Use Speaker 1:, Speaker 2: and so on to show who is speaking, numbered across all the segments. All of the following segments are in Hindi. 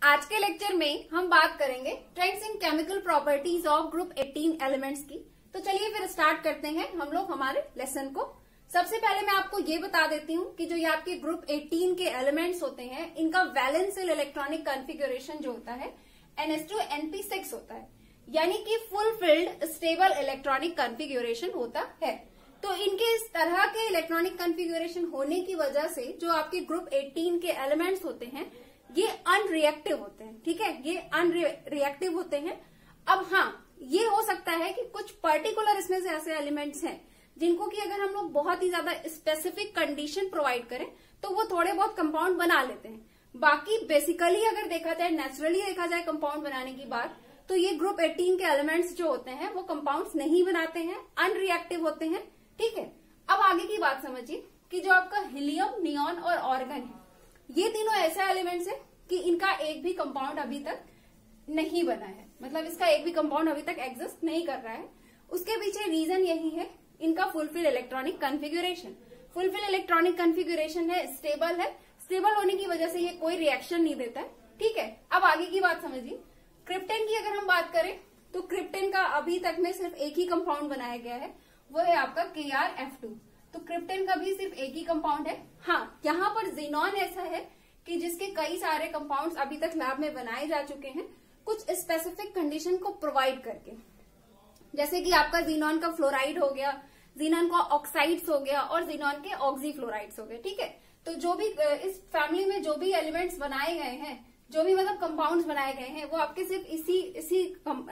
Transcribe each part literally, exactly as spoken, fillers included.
Speaker 1: आज के लेक्चर में हम बात करेंगे trends in chemical properties of group अठारह एलिमेंट्स की। तो चलिए फिर स्टार्ट करते हैं हम लोग हमारे लेसन को। सबसे पहले मैं आपको ये बता देती हूँ कि जो ये आपके ग्रुप अठारह के एलिमेंट्स होते हैं, इनका वैलेंशियल इलेक्ट्रॉनिक कॉन्फ़िगरेशन जो होता है n s two n p six होता है, यानी कि फुलफिल्ड स्टेबल इलेक्ट्रॉनिक कॉन्फ़िगरेशन होता है। तो इनके इस तरह के इलेक्ट्रॉनिक कॉन्फ़िगरेशन होने की वजह से जो आपके ग्रुप अठारह के एलिमेंट्स होते हैं ये अनरिएक्टिव होते हैं। ठीक है, ये अनरिएक्टिव होते हैं। अब हाँ, ये हो सकता है कि कुछ पर्टिकुलर इसमें से ऐसे एलिमेंट्स हैं जिनको कि अगर हम लोग बहुत ही ज्यादा स्पेसिफिक कंडीशन प्रोवाइड करें तो वो थोड़े बहुत कंपाउंड बना लेते हैं। बाकी बेसिकली अगर देखा जाए, नेचुरली देखा जाए कंपाउंड बनाने की बात, तो ये ग्रुप अठारह के एलिमेंट्स जो होते हैं वो कंपाउंड्स नहीं बनाते हैं, अनरिएक्टिव होते हैं। ठीक है, अब आगे की बात समझिए कि जो आपका हीलियम, नियॉन और ऑर्गन है, ये तीनों ऐसे एलिमेंट्स हैं कि इनका एक भी कंपाउंड अभी तक नहीं बना है, मतलब इसका एक भी कंपाउंड अभी तक एग्जिस्ट नहीं कर रहा है। उसके पीछे रीजन यही है, इनका fulfil electronic configuration. Fulfil electronic configuration है, स्टेबल है, स्टेबल होने की वजह से ये कोई रिएक्शन नहीं देता है। ठीक है, अब आगे की बात समझिए। क्रिप्टेन की अगर हम बात करें तो क्रिप्टेन का अभी तक में सिर्फ एक ही कंपाउंड बनाया गया है, वो है आपका के आर एफ टू। तो क्रिप्टेन का भी सिर्फ एक ही कंपाउंड है। हाँ, यहाँ पर जीनॉन ऐसा है कि जिसके कई सारे कंपाउंड्स अभी तक लैब में बनाए जा चुके हैं कुछ स्पेसिफिक कंडीशन को प्रोवाइड करके, जैसे कि आपका जीनॉन का फ्लोराइड हो गया, जीनॉन का ऑक्साइड्स हो गया और जीनॉन के ऑक्सी फ्लोराइड्स हो गए। ठीक है, तो जो भी इस फैमिली में जो भी एलिमेंट्स बनाए गए हैं, जो भी मतलब कंपाउंड्स बनाए गए हैं, वो आपके सिर्फ इसी इसी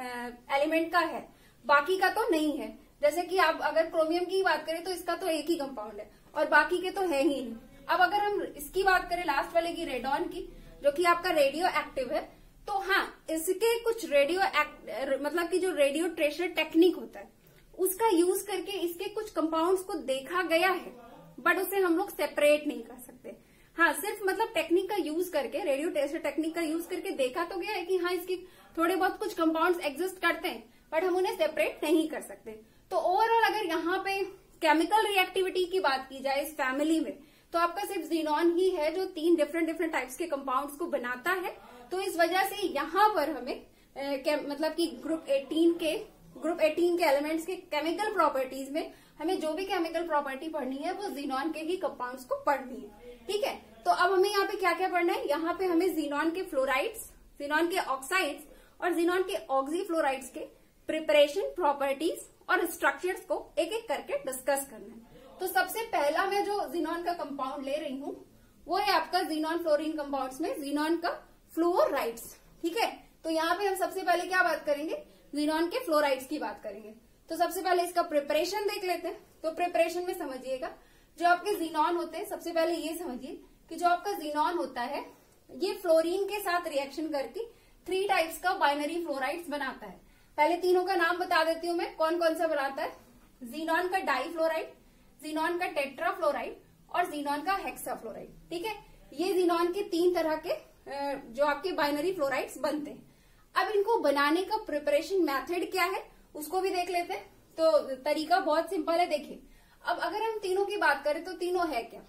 Speaker 1: एलिमेंट का है, बाकी का तो नहीं है। जैसे कि आप अगर क्रोमियम की बात करें तो इसका तो एक ही कंपाउंड है और बाकी के तो है ही नहीं। अब अगर हम इसकी बात करें लास्ट वाले की, रेडॉन की, जो कि आपका रेडियो एक्टिव है, तो हाँ, इसके कुछ रेडियो एक्ट मतलब कि जो रेडियो ट्रेसर टेक्निक होता है उसका यूज करके इसके कुछ कंपाउंड्स को देखा गया है, बट उसे हम लोग सेपरेट नहीं कर सकते। हाँ, सिर्फ मतलब टेक्निक का यूज करके, रेडियो ट्रेसर टेक्निक का यूज करके देखा तो गया है कि हाँ, इसके थोड़े बहुत कुछ कंपाउंड्स एग्जिस्ट करते हैं, बट हम उन्हें सेपरेट नहीं कर सकते। तो ओवरऑल अगर यहाँ पे केमिकल रिएक्टिविटी की बात की जाए इस फैमिली में, तो आपका सिर्फ जीनॉन ही है जो तीन डिफरेंट डिफरेंट टाइप्स के कंपाउंड्स को बनाता है। तो इस वजह से यहाँ पर हमें ए, मतलब कि ग्रुप अठारह के ग्रुप अठारह के एलिमेंट्स के केमिकल प्रॉपर्टीज में हमें जो भी केमिकल प्रॉपर्टी पढ़नी है वो जीनॉन के ही कंपाउंड्स को पढ़नी है। ठीक है, तो अब हमें यहाँ पे क्या क्या पढ़ना है, यहाँ पे हमें जीनॉन के फ्लोराइड्स, जीनॉन के ऑक्साइड्स और जीनॉन के ऑक्सी फ्लोराइड्स के प्रिपरेशन, प्रॉपर्टीज और स्ट्रक्चर्स को एक एक करके डिस्कस करना है। तो सबसे पहला मैं जो जीनॉन का कंपाउंड ले रही हूँ वो है आपका जीनॉन फ्लोरीन कंपाउंड्स में जीनॉन का फ्लोराइड्स। ठीक है, तो यहाँ पे हम सबसे पहले क्या बात करेंगे, जीनॉन के फ्लोराइड्स की बात करेंगे। तो सबसे पहले इसका प्रिपरेशन देख लेते हैं। तो प्रिपरेशन में समझिएगा, जो आपके जीनॉन होते हैं, सबसे पहले ये समझिए कि जो आपका जीनॉन होता है ये फ्लोरीन के साथ रिएक्शन करके थ्री टाइप्स का बाइनरी फ्लोराइड्स बनाता है। पहले तीनों का नाम बता देती हूँ मैं, कौन कौन सा बनाता है। जीनॉन का डाई फ्लोराइड, जीनॉन का टेट्रा फ्लोराइड और जीनॉन का हेक्सा फ्लोराइड। ठीक है, ये जीनॉन के तीन तरह के जो आपके बाइनरी फ्लोराइड्स बनते हैं। अब इनको बनाने का प्रिपरेशन मेथड क्या है उसको भी देख लेते हैं। तो तरीका बहुत सिंपल है, देखिए। अब अगर हम तीनों की बात करें तो तीनों है क्या,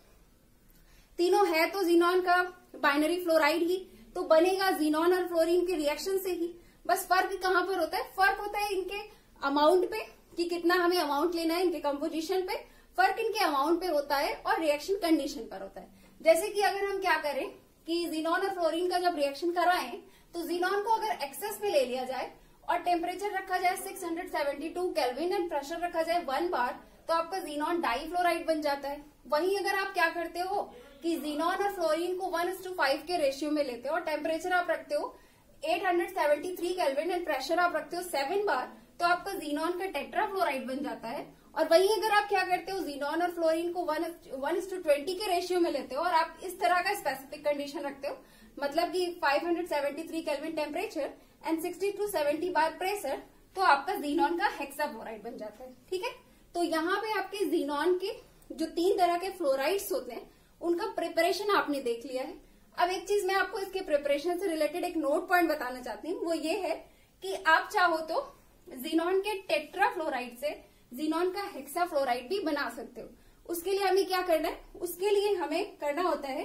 Speaker 1: तीनों है तो जीनॉन का बाइनरी फ्लोराइड ही तो बनेगा जीनॉन और फ्लोरीन के रिएक्शन से ही। बस फर्क कहाँ पर होता है, फर्क होता है इनके अमाउंट पे कि कितना हमें अमाउंट लेना है, इनके कंपोजिशन पे फर्क इनके अमाउंट पे होता है और रिएक्शन कंडीशन पर होता है। जैसे कि अगर हम क्या करें कि जीनॉन और फ्लोरीन का जब रिएक्शन करवाएं तो जीनॉन को अगर एक्सेस में ले लिया जाए और टेम्परेचर रखा जाए six hundred seventy two kelvin and pressure रखा जाए वन बार, तो आपका जीनॉन डाई फ्लोराइड बन जाता है। वहीं अगर आप क्या करते हो कि जीनॉन और फ्लोरीन को वन इस टू फाइव के रेशियो में लेते हो और टेम्परेचर आप रखते हो eight hundred seventy three kelvin and pressure आप रखते हो सेवन बार, तो आपका जीनॉन का टेट्रा फ्लोराइड बन जाता है। और वहीं अगर आप क्या करते हो, जीनॉन और फ्लोरीन को one one is to twenty के रेशियो में लेते हो और आप इस तरह का स्पेसिफिक कंडीशन रखते हो, मतलब कि five hundred seventy three kelvin temperature and sixty two seventy bar pressure, तो आपका जीनॉन का हेक्सा फ्लोराइड बन जाता है। ठीक है, तो यहाँ पे आपके जीनॉन के जो तीन तरह के फ्लोराइड्स होते हैं उनका प्रिपरेशन आपने देख लिया है। अब एक चीज मैं आपको इसके प्रिपरेशन से रिलेटेड एक नोट पॉइंट बताना चाहती हूँ, वो ये है कि आप चाहो तो जीनॉन के टेट्रा फ्लोराइड से जीनॉन का हेक्सा फ्लोराइड भी बना सकते हो। उसके लिए हमें क्या करना है, उसके लिए हमें करना होता है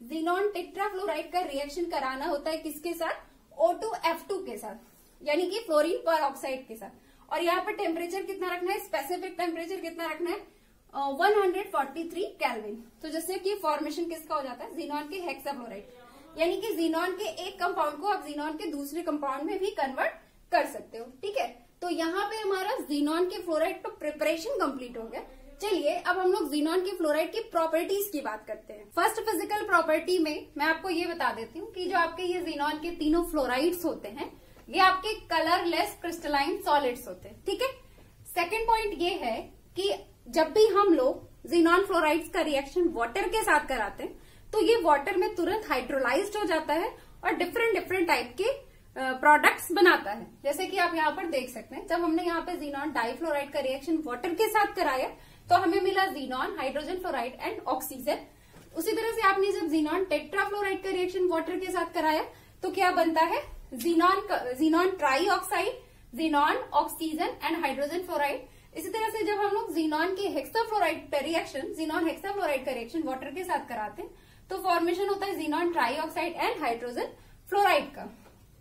Speaker 1: जीनॉन टेट्राफ्लोराइड का रिएक्शन कराना होता है किसके साथ, ओ टू एफ टू के साथ, यानी कि फ्लोरीन पर ऑक्साइड के साथ। और यहाँ पर टेम्परेचर कितना रखना है, स्पेसिफिक टेम्परेचर कितना रखना है, one hundred forty three kelvin. तो जैसे कि फॉर्मेशन किसका हो जाता है, जीनॉन के हेक्साफ्लोराइड, यानी कि जीनॉन के एक कंपाउंड को आप जीनॉन के दूसरे कंपाउंड में भी कन्वर्ट कर सकते हो। ठीक है, तो यहाँ पे हमारा जीनॉन के फ्लोराइड का प्रिपरेशन कंप्लीट हो गया। चलिए अब हम लोग जीनॉन के फ्लोराइड की प्रॉपर्टीज की बात करते हैं। फर्स्ट फिजिकल प्रॉपर्टी में मैं आपको ये बता देती हूँ कि जो आपके ये जीनॉन के तीनों फ्लोराइड्स होते हैं ये आपके कलरलेस क्रिस्टलाइन सॉलिड्स होते हैं। ठीक है, सेकेंड पॉइंट ये है कि जब भी हम लोग जीनॉन फ्लोराइड्स का रिएक्शन वाटर के साथ कराते हैं तो ये वाटर में तुरंत हाइड्रोलाइज्ड हो जाता है और डिफरेंट डिफरेंट टाइप के प्रोडक्ट्स uh, बनाता है। जैसे कि आप यहाँ पर देख सकते हैं, जब हमने यहाँ पे जीनॉन डाइफ्लोराइड का रिएक्शन वाटर के साथ कराया तो हमें मिला xenon, hydrogen fluoride and oxygen. उसी तरह से आपने जब जीनॉन टेट्राफ्लोराइड का रिएक्शन वाटर के साथ कराया तो क्या बनता है, xenon xenon trioxide, xenon, oxygen and hydrogen fluoride. इसी तरह से जब हम लोग जीनॉन के हेक्साफ्लोराइड का रिएक्शन, जीनॉन हेक्साफ्लोराइड का रिएक्शन वाटर के साथ कराते हैं तो फॉर्मेशन होता है xenon trioxide and hydrogen fluoride का।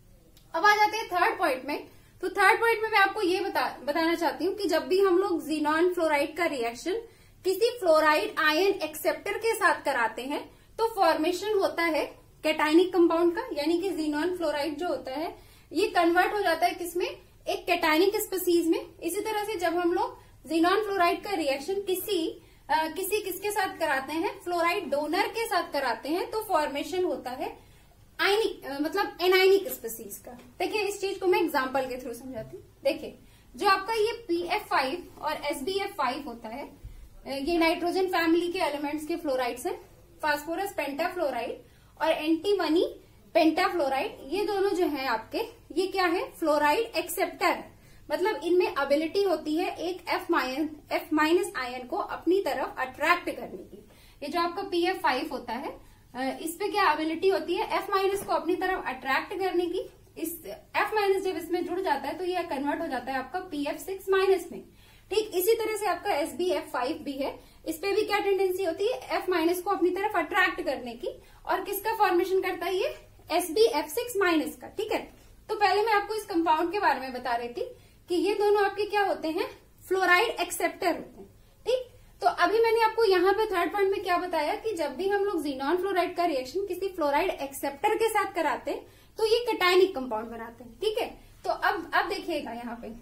Speaker 1: अब आ जाते हैं थर्ड पॉइंट में। तो थर्ड पॉइंट में मैं आपको ये बता, बताना चाहती हूँ कि जब भी हम लोग जीनॉन फ्लोराइड का रिएक्शन किसी फ्लोराइड आयन एक्सेप्टर के साथ कराते हैं तो फॉर्मेशन होता है कैटायनिक कंपाउंड का, यानी कि जीनॉन फ्लोराइड जो होता है ये कन्वर्ट हो जाता है किसमें, एक कैटायनिक स्पीसीज में। इसी तरह से जब हम लोग जीनॉन फ्लोराइड का रिएक्शन किसी आ, किसी किसके साथ कराते हैं, फ्लोराइड डोनर के साथ कराते हैं तो फॉर्मेशन होता है आयनिक, मतलब एनायनिक स्पीसीज का। देखिए इस चीज को मैं एग्जांपल के थ्रू समझाती हूँ। देखिए जो आपका ये पी एफ फाइव और एस बी एफ फाइव होता है, ये नाइट्रोजन फैमिली के एलिमेंट्स के फ्लोराइड्स हैं। फास्फोरस पेंटाफ्लोराइड और एंटीमनी पेंटाफ्लोराइड, ये दोनों जो है आपके, ये क्या है, फ्लोराइड एक्सेप्टर है। मतलब इनमें एबिलिटी होती है एक एफ माइन एफ माइनस आयन को अपनी तरफ अट्रैक्ट करने की। ये जो आपका पी एफ फाइव होता है इस पे क्या एबिलिटी होती है, एफ माइनस को अपनी तरफ अट्रैक्ट करने की। इस एफ माइनस जब इसमें जुड़ जाता है तो ये कन्वर्ट हो जाता है आपका पी एफ सिक्स माइनस में। ठीक इसी तरह से आपका एस बी एफ फाइव भी है, इस पे भी क्या टेंडेंसी होती है, एफ माइनस को अपनी तरफ अट्रैक्ट करने की। और किसका फॉर्मेशन करता है ये, S B F six minus का। ठीक है, तो पहले मैं आपको इस कंपाउंड के बारे में बता रही थी कि ये दोनों आपके क्या होते हैं, फ्लोराइड एक्सेप्टर होते हैं। ठीक, तो अभी मैंने आपको यहाँ पे थर्ड पॉइंट में क्या बताया कि जब भी हम लोग जीनॉन फ्लोराइड का रिएक्शन किसी फ्लोराइड एक्सेप्टर के साथ कराते हैं तो ये कैटायनिक कंपाउंड बनाते हैं। ठीक है, तो अब अब देखिएगा यहाँ पे,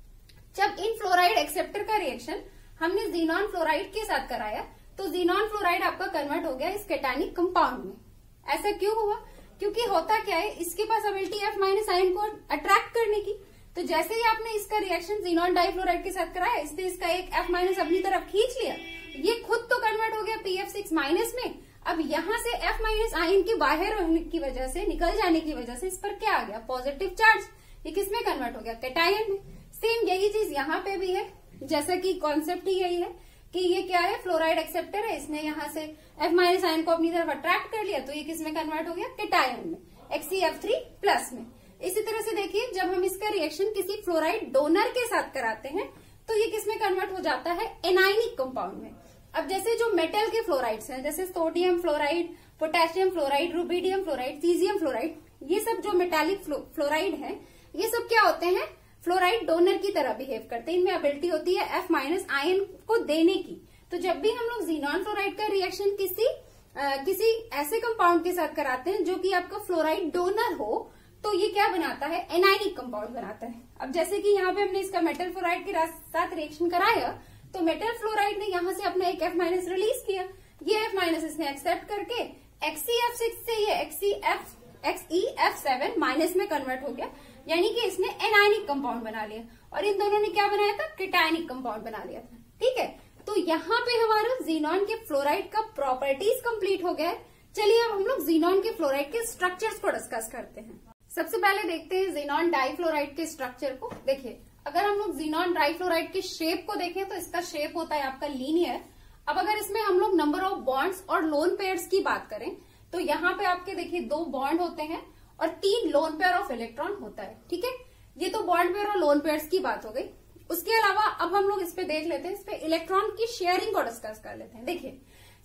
Speaker 1: जब इन फ्लोराइड एक्सेप्टर का रिएक्शन हमने जीनॉन फ्लोराइड के साथ कराया तो जीनॉन फ्लोराइड आपका कन्वर्ट हो गया इस कैटायनिक कंपाउंड में। ऐसा क्यों हुआ, क्योंकि होता क्या है, इसके पास एबिलिटी एफ माइनस आयन को अट्रैक्ट करने की। तो जैसे ही आपने इसका रिएक्शन जीनॉन डाइफ्लोराइड के साथ कराया, इसने इसका एक एफ माइनस अपनी तरफ खींच लिया, ये खुद तो कन्वर्ट हो गया पी एफ सिक्स माइनस में। अब यहाँ से एफ माइनस आयन के बाहर होने की वजह से, निकल जाने की वजह से इस पर क्या आ गया, पॉजिटिव चार्ज। ये किसमें कन्वर्ट हो गया, कैटायन में। सेम यही चीज यहाँ पे भी है, जैसा कि कॉन्सेप्ट ही यही है कि ये क्या है, फ्लोराइड एक्सेप्टर है, इसने यहाँ से एफ माइनस आयन को अपनी तरफ अट्रैक्ट कर लिया तो ये किसमें कन्वर्ट हो गया, कैटायन में, X C F three plus में। इसी तरह से देखिए जब हम इसका रिएक्शन किसी फ्लोराइड डोनर के साथ कराते हैं तो ये किसमें कन्वर्ट हो जाता है, एनायनिक कंपाउंड में। अब जैसे जो मेटल के फ्लोराइड्स हैं, जैसे sodium fluoride, potassium fluoride, rubidium fluoride, caesium fluoride, ये सब जो मेटालिक फ्लोराइड है, ये सब क्या होते हैं, फ्लोराइड डोनर की तरह बिहेव करते हैं। इनमें एबिलिटी होती है एफ माइनस आयन को देने की। तो जब भी हम लोग जीनॉन फ्लोराइड का रिएक्शन किसी आ, किसी ऐसे कंपाउंड के साथ कराते हैं जो कि आपका फ्लोराइड डोनर हो तो ये क्या बनाता है, एनायनिक कंपाउंड बनाता है। अब जैसे कि यहाँ पे हमने इसका मेटल फ्लोराइड के साथ रिएक्शन कराया तो मेटल फ्लोराइड ने यहाँ से अपना एक एफ माइनस रिलीज किया, ये एफ माइनस इसने एक्सेप्ट करके एक्सी एफ सिक्स से ये X E F X E F seven minus में कन्वर्ट हो गया, यानी कि इसने एनायनिक कंपाउंड बना लिया। और इन दोनों ने क्या बनाया था, कैटायनिक कंपाउंड बना लिया था। ठीक है, तो यहाँ पे हमारा जीनॉन के फ्लोराइड का प्रॉपर्टीज कंप्लीट हो गया है। चलिए अब हम लोग जीनॉन के फ्लोराइड के स्ट्रक्चर्स को डिस्कस करते हैं। सबसे पहले देखते हैं जीनॉन डाइफ्लोराइड के स्ट्रक्चर को। देखिए अगर हम लोग जीनॉन डाइफ्लोराइड के शेप को देखें तो इसका शेप होता है आपका लीनियर। अब अगर इसमें हम लोग नंबर ऑफ बॉन्ड्स और लोन पेयर्स की बात करें तो यहाँ पे आपके देखिए दो बॉन्ड होते हैं और तीन लोन पेयर ऑफ इलेक्ट्रॉन होता है। ठीक है, ये तो बॉन्ड पेयर और लोन पेयर्स की बात हो गई। उसके अलावा अब हम लोग इस पे देख लेते हैं, इस पे इलेक्ट्रॉन की शेयरिंग को डिस्कस कर लेते हैं। देखिए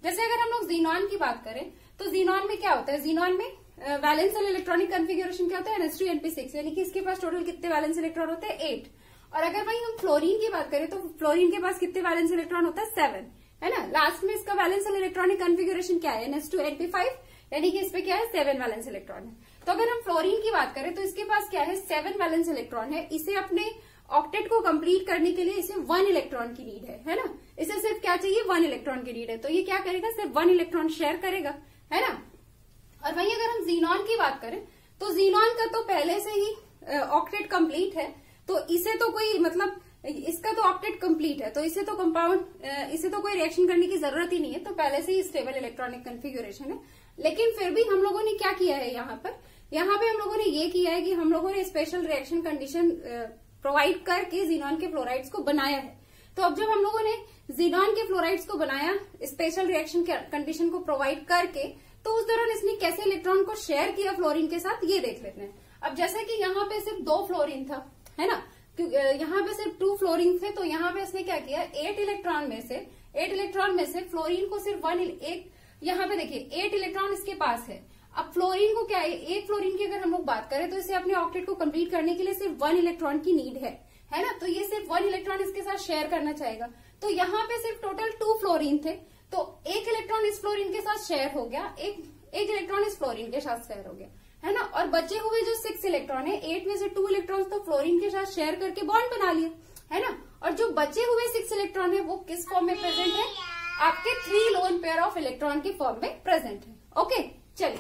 Speaker 1: जैसे अगर हम लोग जीनॉन की बात करें तो जीनॉन में क्या होता है, जीनॉन में वैलेंस और इलेक्ट्रॉनिक कॉन्फ़िगरेशन क्या होता है, n s two n p six, यानी कि इसके पास टोटल कितने वैलेंस इलेक्ट्रॉन होते हैं, एट। और अगर वही हम फ्लोरीन की बात करें तो फ्लोरीन के पास कितने वैलेंस इलेक्ट्रॉन होता है, सेवन, है ना। लास्ट में इसका वैलेंस और इलेक्ट्रॉनिक कॉन्फ़िगरेशन क्या है, n s two n p five, यानी कि इसमें क्या है, सेवन वैलेंस इलेक्ट्रॉन है। तो अगर हम फ्लोरीन की बात करें तो इसके पास क्या है, सेवन वैलेंस इलेक्ट्रॉन है। इसे अपने ऑक्टेट को कंप्लीट करने के लिए इसे वन इलेक्ट्रॉन की नीड है, है ना। इसे सिर्फ क्या चाहिए, वन इलेक्ट्रॉन की नीड है। तो ये क्या करेगा, सिर्फ वन इलेक्ट्रॉन शेयर करेगा, है ना। और वहीं अगर हम जीनॉन की बात करें तो जीनॉन का तो पहले से ही ऑक्टेट कंप्लीट है, तो इसे तो कोई मतलब इसका तो ऑक्टेट कंप्लीट है, तो इसे तो कंपाउंड इसे तो कोई रिएक्शन करने की जरूरत ही नहीं है, तो पहले से ही स्टेबल इलेक्ट्रॉनिक कॉन्फ़िगरेशन है। लेकिन फिर भी हम लोगों ने क्या किया है, यहाँ पर यहाँ पे हम लोगों ने ये किया है कि हम लोगों ने स्पेशल रिएक्शन कंडीशन प्रोवाइड करके जीनॉन के फ्लोराइड्स को बनाया है। तो अब जब हम लोगों ने जीनॉन के फ्लोराइड्स को बनाया स्पेशल रिएक्शन कंडीशन को प्रोवाइड करके, तो उस दौरान इसने कैसे इलेक्ट्रॉन को शेयर किया फ्लोरीन के साथ, ये देख लेते हैं। अब जैसे कि यहाँ पे सिर्फ दो फ्लोरीन था, है ना, यहाँ पे सिर्फ टू फ्लोरीन थे, तो यहाँ पे इसने क्या किया, एट इलेक्ट्रॉन में से एट इलेक्ट्रॉन में से फ्लोरीन को सिर्फ वन, एक यहाँ पे देखिए एट इलेक्ट्रॉन इसके पास है। अब फ्लोरीन को क्या है, एक फ्लोरीन की अगर हम लोग बात करें तो इसे अपने ऑक्टेट को कंप्लीट करने के लिए सिर्फ वन इलेक्ट्रॉन की नीड है, है ना। तो ये सिर्फ वन इलेक्ट्रॉन इसके साथ शेयर करना चाहेगा। तो यहाँ पे सिर्फ टोटल टू फ्लोरीन थे, तो एक इलेक्ट्रॉन इस फ्लोरीन के साथ शेयर हो गया, एक एक इलेक्ट्रॉन इस फ्लोरीन के साथ शेयर हो गया, है ना। और बचे हुए जो सिक्स इलेक्ट्रॉन है, एट में से टू इलेक्ट्रॉन तो फ्लोरीन के साथ शेयर करके बॉन्ड बना लिया, है ना। और जो बचे हुए सिक्स इलेक्ट्रॉन है वो किस फॉर्म में प्रेजेंट है, आपके three lone pair of electron के फॉर्म में प्रेजेंट है। ओके, चलिए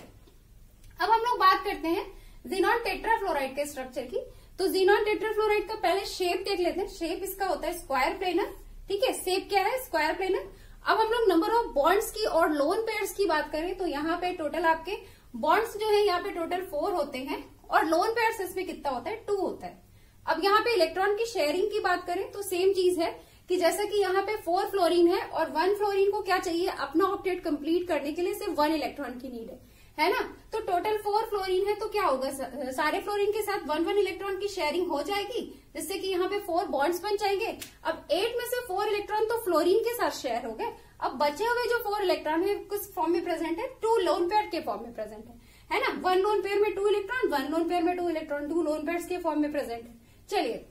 Speaker 1: अब हम लोग बात करते हैं जीनॉन टेट्राफ्लोराइड के स्ट्रक्चर की। तो जीनॉन टेट्राफ्लोराइड का पहले शेप देख लेते हैं। शेप इसका होता है स्क्वायर प्लेनर, ठीक है, शेप क्या है, स्क्वायर प्लेनर। अब हम लोग नंबर ऑफ बॉन्ड्स की और लोन पेयर्स की बात करें तो यहाँ पे टोटल आपके बॉन्ड्स जो है यहाँ पे टोटल फोर होते हैं, और लोन पेयर्स इसमें कितना होता है, टू होता है। अब यहाँ पे इलेक्ट्रॉन की शेयरिंग की बात करें तो सेम चीज है कि जैसा कि यहाँ पे फोर फ्लोरीन है और वन फ्लोरीन को क्या चाहिए, अपना ऑक्टेट कंप्लीट करने के लिए सिर्फ वन इलेक्ट्रॉन की नीड है, है ना। तो टोटल फोर फ्लोरीन है, तो क्या होगा, सारे फ्लोरीन के साथ वन वन इलेक्ट्रॉन की शेयरिंग हो जाएगी, जिससे कि यहाँ पे फोर बॉन्ड्स बन जाएंगे। अब एट में से फोर इलेक्ट्रॉन तो फ्लोरीन के साथ शेयर हो गए। अब बचे हुए जो फोर इलेक्ट्रॉन है किस फॉर्म में प्रेजेंट है, टू लोन पेयर के फॉर्म में प्रेजेंट है, है ना। वन लोन पेयर में two electron, one lone pair में two electron, two lone pairs के फॉर्म में प्रेजेंट है। चलिए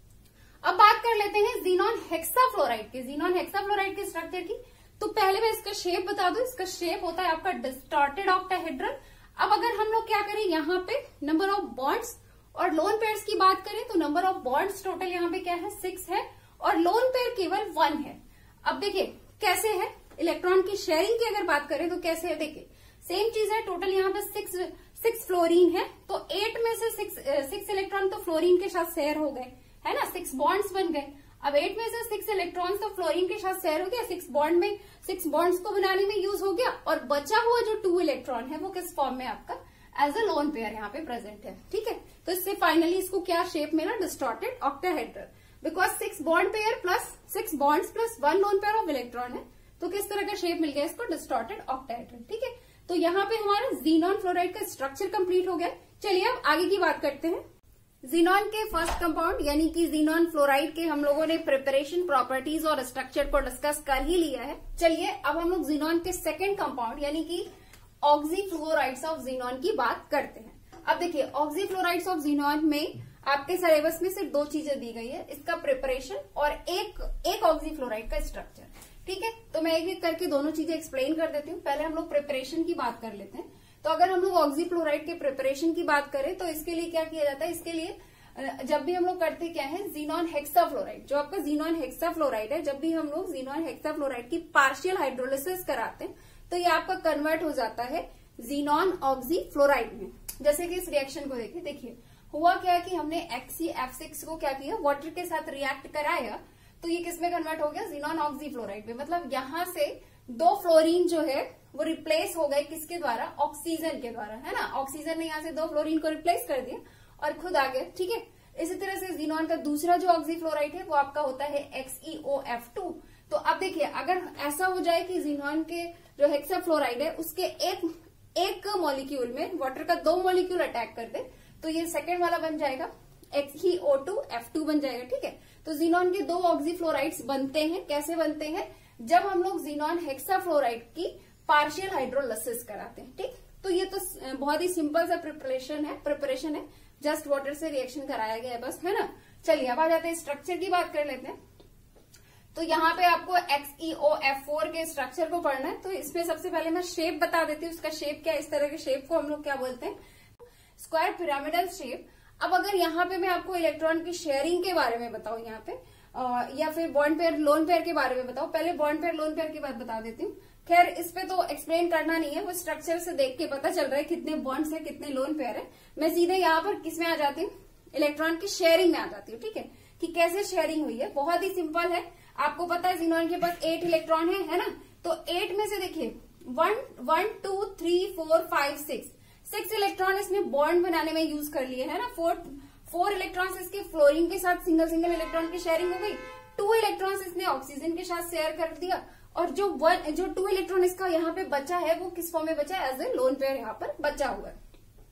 Speaker 1: अब बात कर लेते हैं जीनॉन हेक्साफ्लोराइड के, जीनॉन हेक्साफ्लोराइड के स्ट्रक्चर की। तो पहले मैं इसका शेप बता दूं, इसका शेप होता है आपका डिस्टॉर्टेड ऑक्टाहेड्रल। अब अगर हम लोग क्या करें, यहाँ पे नंबर ऑफ बॉन्ड्स और लोन पेयर्स की बात करें तो नंबर ऑफ बॉन्ड्स टोटल यहाँ पे क्या है, सिक्स है, और लोन पेयर केवल वन है। अब देखिए कैसे है, इलेक्ट्रॉन की शेयरिंग की अगर बात करें तो कैसे है, देखिए सेम चीज है, टोटल यहाँ पे सिक्स सिक्स फ्लोरीन है, तो एट में से सिक्स सिक्स इलेक्ट्रॉन तो फ्लोरीन के साथ शेयर हो गए, है ना, सिक्स बॉन्ड्स बन गए। अब एट में से सिक्स इलेक्ट्रॉन्स तो फ्लोरीन के साथ शेयर हो गया, सिक्स बॉन्ड में सिक्स बॉन्ड्स को बनाने में यूज हो गया, और बचा हुआ जो टू इलेक्ट्रॉन है वो किस फॉर्म में आपका एज अ लोन पेयर यहाँ पे प्रेजेंट है, ठीक है। तो इससे फाइनली इसको क्या शेप मिला, distorted octahedral, because six bond pair plus six bonds plus one lone pair of electron है, तो किस तरह का शेप मिल गया इसको, डिस्टॉर्टेड ऑक्टाहेड्रल, ठीक है। तो यहाँ पे हमारा जीनॉन फ्लोराइड का स्ट्रक्चर कंप्लीट हो गया। चलिए अब आगे की बात करते हैं। जीनॉन के फर्स्ट कंपाउंड यानी कि जीनॉन फ्लोराइड के हम लोगों ने प्रिपरेशन, प्रॉपर्टीज और स्ट्रक्चर को डिस्कस कर ही लिया है। चलिए अब हम लोग जीनॉन के सेकेंड कंपाउंड यानी कि ऑक्सीफ्लोराइड्स ऑफ जीनॉन की बात करते हैं। अब देखिए ऑक्सीफ्लोराइड्स ऑफ जीनॉन में आपके सिलेबस में सिर्फ दो चीजें दी गई है, इसका प्रिपरेशन और एक एक ऑक्सीफ्लोराइड का स्ट्रक्चर, ठीक है। तो मैं एक एक करके दोनों चीजें एक्सप्लेन कर देती हूँ। पहले हम लोग प्रिपरेशन की बात कर लेते हैं। तो अगर हम लोग ऑक्सीफ्लोराइड के प्रिपरेशन की बात करें तो इसके लिए क्या किया जाता है, इसके लिए जब भी हम लोग करते क्या है, जीनॉन हेक्साफ्लोराइड, जो आपका जीनॉन हेक्साफ्लोराइड है, जब भी हम लोग जीनॉन हेक्साफ्लोराइड की पार्शियल हाइड्रोलिसिस कराते हैं तो ये आपका कन्वर्ट हो जाता है जीनॉन ऑक्सीफ्लोराइड में। जैसे कि इस रिएक्शन को देखिए, देखिए हुआ क्या कि हमने एक्स सी एफ सिक्स को क्या किया, वाटर के साथ रिएक्ट कराया, तो ये किसमें कन्वर्ट हो गया, जीनॉन ऑक्सीफ्लोराइड में। मतलब यहाँ से दो फ्लोरीन जो है वो रिप्लेस हो गए किसके द्वारा, ऑक्सीजन के द्वारा, है ना। ऑक्सीजन ने यहाँ से दो फ्लोरीन को रिप्लेस कर दिया और खुद आ गया, ठीक है। इसी तरह से जीनॉन का दूसरा जो ऑक्सीफ्लोराइड है वो आपका होता है X E O F two. तो अब देखिए अगर ऐसा हो जाए कि जीनॉन के जो हेक्साफ्लोराइड है उसके एक एक मॉलिक्यूल में वाटर का दो मॉलिक्यूल अटैक कर दे, तो ये सेकेंड वाला बन जाएगा X E O two F two बन जाएगा, ठीक है। तो जीनॉन के दो ऑक्सीफ्लोराइड्स बनते हैं, कैसे बनते हैं, जब हम लोग जीनॉन हेक्साफ्लोराइड की पार्शियल हाइड्रोलिसिस कराते हैं। ठीक, तो ये तो बहुत ही सिंपल सा प्रिपरेशन है प्रिपरेशन है जस्ट वाटर से रिएक्शन कराया गया है बस, है ना। चलिए अब आ जाते हैं स्ट्रक्चर की बात कर लेते हैं। तो यहाँ पे आपको X E O F four के स्ट्रक्चर को पढ़ना है। तो इसमें सबसे पहले मैं शेप बता देती हूँ, उसका शेप क्या है। इस तरह के शेप को हम लोग क्या बोलते हैं, स्क्वायर पिरामिडल शेप। अब अगर यहाँ पे मैं आपको इलेक्ट्रॉन की शेयरिंग के बारे में बताऊं यहाँ पे आ, या फिर बॉन्ड पेयर लोन पेयर के बारे में बताऊं, पहले बॉन्ड पेयर लोन पेयर की बात बता देती हूँ। खैर इस पे तो एक्सप्लेन करना नहीं है, वो स्ट्रक्चर से देख के पता चल रहा है कितने बॉन्ड्स है कितने लोन पेयर है। मैं सीधे यहाँ पर किस में आ जाती हूँ, इलेक्ट्रॉन की शेयरिंग में आ जाती हूँ। ठीक है, कि कैसे शेयरिंग हुई है, बहुत ही सिंपल है। आपको पता है जीनॉन के पास एट इलेक्ट्रॉन है, है ना। तो एट में से देखिए one one two three four five six six electron इसने बॉन्ड बनाने में यूज कर लिए, है ना। फोर फोर इलेक्ट्रॉन्स इसके फ्लोरीन के साथ सिंगल सिंगल इलेक्ट्रॉन की शेयरिंग हो गई। टू इलेक्ट्रॉन्स इसने ऑक्सीजन के साथ शेयर कर दिया, और जो वन जो टू इलेक्ट्रॉन इसका यहाँ पे बचा है वो किस फॉर्म में बचा है, एज ए लोन पेयर यहाँ पर बचा हुआ है।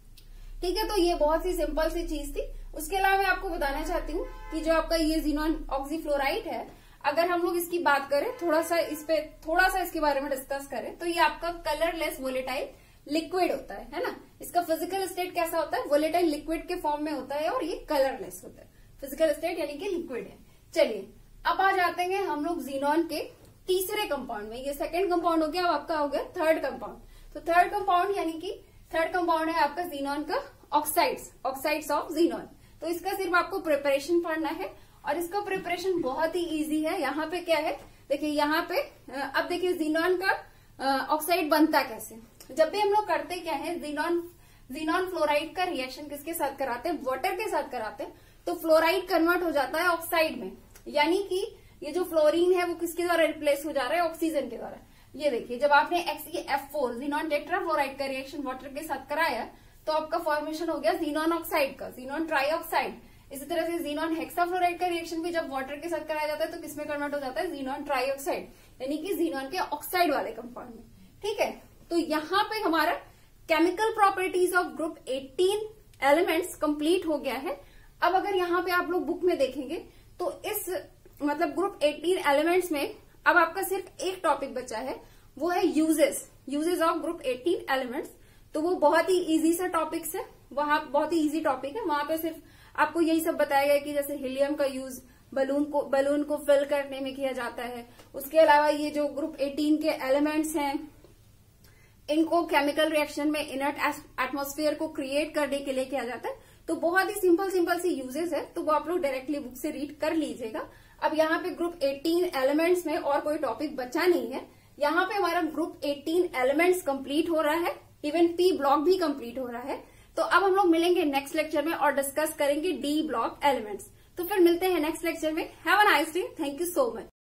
Speaker 1: ठीक है, तो ये बहुत सी सिंपल सी चीज थी। उसके अलावा मैं आपको बताना चाहती हूँ कि जो आपका ये जीनॉन ऑक्सीफ्लोराइड है, अगर हम लोग इसकी बात करें, थोड़ा सा इस पे थोड़ा सा इसके बारे में डिस्कस करें, तो ये आपका कलरलेस वोलेटाइल लिक्विड होता है, है ना। इसका फिजिकल स्टेट कैसा होता है, वोलेटाइल लिक्विड के फॉर्म में होता है, और ये कलरलेस होता है। फिजिकल स्टेट यानी कि लिक्विड है। चलिए अब आ जाते हैं हम लोग जीनॉन के तीसरे कंपाउंड में। ये सेकंड कंपाउंड हो गया, अब आपका हो गया थर्ड कंपाउंड। तो थर्ड कंपाउंड यानी कि थर्ड कंपाउंड है आपका जीनॉन का ऑक्साइड्स ऑक्साइड्स ऑफ जीनॉन। तो इसका सिर्फ आपको प्रिपरेशन पढ़ना है, और इसका प्रिपरेशन बहुत ही इजी है। यहाँ पे क्या है, देखिए यहाँ पे अब देखिए जीनॉन का ऑक्साइड बनता कैसे। जब भी हम लोग करते क्या है, जीनॉन जीनॉन फ्लोराइड का रिएक्शन किसके साथ कराते हैं, वाटर के साथ कराते हैं। तो फ्लोराइड कन्वर्ट हो जाता है ऑक्साइड में, यानी कि ये जो फ्लोरीन है वो किसके द्वारा रिप्लेस हो जा रहा है, ऑक्सीजन के द्वारा। ये देखिए जब आपने X E F four xenon tetrafluoride का रिएक्शन वाटर के साथ कराया, तो आपका फॉर्मेशन हो गया जीनॉन ऑक्साइड का, जीनॉन ट्राईऑक्साइड। इसी तरह से जीनॉन हेक्साफ्लोराइड का रिएक्शन भी जब वाटर के साथ कराया जाता है तो किसमें कन्वर्ट हो जाता है, जीनॉन ट्राईऑक्साइड, यानी कि जीनॉन के ऑक्साइड वाले कंपाउंड में। ठीक है, तो यहाँ पे हमारा chemical properties of group eighteen elements complete हो गया है। अब अगर यहाँ पे आप लोग बुक में देखेंगे तो इस मतलब ग्रुप एटीन एलिमेंट्स में अब आपका सिर्फ एक टॉपिक बचा है, वो है uses uses of group eighteen elements. तो वो बहुत ही इजी सा टॉपिक्स है, वहां बहुत ही इजी टॉपिक है। वहां पे सिर्फ आपको यही सब बताया गया कि जैसे हीलियम का यूज बलून को बलून को फिल करने में किया जाता है। उसके अलावा ये जो ग्रुप एटीन के एलिमेंट्स हैं, इनको केमिकल रिएक्शन में इनर्ट एटमॉस्फेयर को क्रिएट करने के लिए किया जाता है। तो बहुत ही सिंपल सिंपल सी यूजेस है, तो वो आप लोग डायरेक्टली बुक से रीड कर लीजिएगा। अब यहाँ पे ग्रुप एटीन एलिमेंट्स में और कोई टॉपिक बचा नहीं है। यहाँ पे हमारा ग्रुप एटीन एलिमेंट्स कंप्लीट हो रहा है, इवन पी ब्लॉक भी कंप्लीट हो रहा है। तो अब हम लोग मिलेंगे नेक्स्ट लेक्चर में और डिस्कस करेंगे डी ब्लॉक एलिमेंट्स। तो फिर मिलते हैं नेक्स्ट लेक्चर में। Have a nice day, thank you so much.